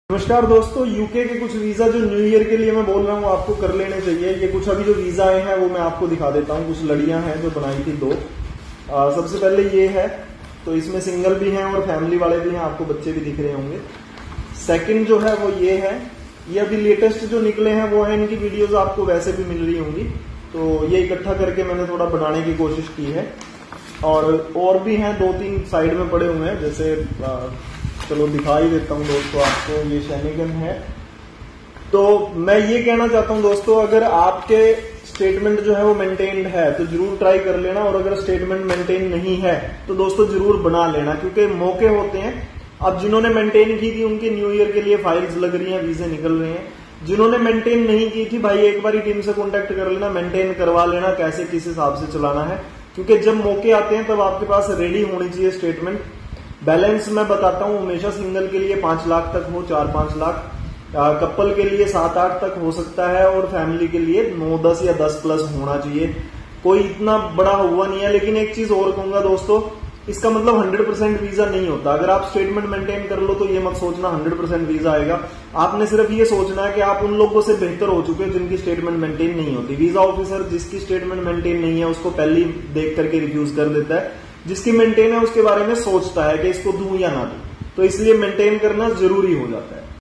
नमस्कार दोस्तों, यूके के कुछ वीजा जो न्यू ईयर के लिए मैं बोल रहा हूँ आपको कर लेने चाहिए। ये कुछ अभी जो वीजा आए हैं वो मैं आपको दिखा देता हूँ। कुछ लड़ियां हैं जो बनाई थी दो। सबसे पहले ये है, तो इसमें सिंगल भी हैं और फैमिली वाले भी हैं, आपको बच्चे भी दिख रहे होंगे। सेकंड जो है वो ये है, ये अभी लेटेस्ट जो निकले हैं वो है, इनकी वीडियोज आपको वैसे भी मिल रही होंगी, तो ये इकट्ठा करके मैंने थोड़ा बनाने की कोशिश की है। और भी हैं, दो तीन साइड में पड़े हुए हैं, जैसे चलो दिखा ही देता हूँ दोस्तों आपको। ये शेनिगन है। तो मैं ये कहना चाहता हूँ दोस्तों, अगर आपके स्टेटमेंट जो है वो मेंटेन्ड है तो जरूर ट्राई कर लेना, और अगर स्टेटमेंट मेंटेन नहीं है तो दोस्तों जरूर बना लेना, क्योंकि मौके होते हैं। अब जिन्होंने मेंटेन की थी उनके न्यू ईयर के लिए फाइल्स लग रही हैं, वीजे निकल रहे हैं। जिन्होंने मेंटेन नहीं की थी, भाई एक बार टीम से कॉन्टेक्ट कर लेना, मेंटेन करवा लेना, कैसे किस हिसाब से चलाना है, क्योंकि जब मौके आते हैं तब आपके पास रेडी होनी चाहिए स्टेटमेंट। बैलेंस मैं बताता हूँ, हमेशा सिंगल के लिए 5 लाख तक हो, 4-5 लाख, कपल के लिए 7-8 तक हो सकता है, और फैमिली के लिए 9-10 या 10 प्लस होना चाहिए। कोई इतना बड़ा हुआ नहीं है। लेकिन एक चीज और कहूंगा दोस्तों, इसका मतलब 100% वीजा नहीं होता। अगर आप स्टेटमेंट मेंटेन कर लो तो ये मत सोचना 100% वीजा आएगा। आपने सिर्फ ये सोचना है कि आप उन लोगों से बेहतर हो चुके हो जिनकी स्टेटमेंट मेंटेन नहीं होती। वीजा ऑफिसर जिसकी स्टेटमेंट मेंटेन नहीं है उसको पहले ही देख करके रिफ्यूज कर देता है, जिसकी मेंटेन है उसके बारे में सोचता है कि इसको दूं या ना दूं। तो इसलिए मेंटेन करना जरूरी हो जाता है।